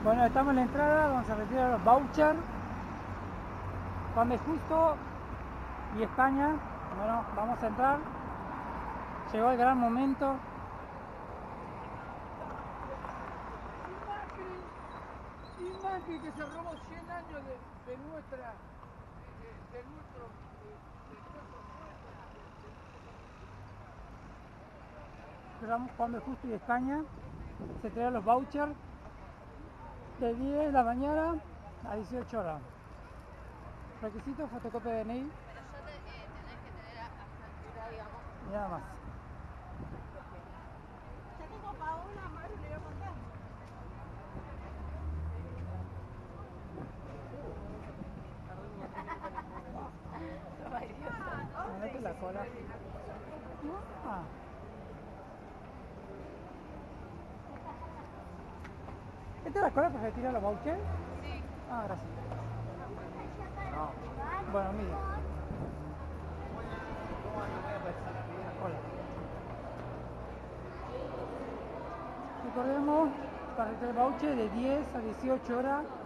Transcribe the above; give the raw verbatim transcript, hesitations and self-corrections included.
Bueno, estamos en la entrada, vamos a retirar los vouchers. Juan Justo y España. Bueno, vamos a entrar. Llegó el gran momento. Y Macri, y Macri que se robó cien años de, de nuestra, de, de nuestro, de, de nuestro Juan Justo y España. Se traen los vouchers de diez de la mañana a dieciocho horas. Requisito, fotocopia de D N I. Pero yo te, eh, tenés que tener hasta altura, digamos. Y nada más. Ya tengo Paola, Maru le voy a contar. Ponete la cola. Ah. ¿Esta es la cola para retirar los vouchers? Sí. Ah, gracias. No. Bueno, mire. Hola. Recordemos, para retirar el voucher de diez a dieciocho horas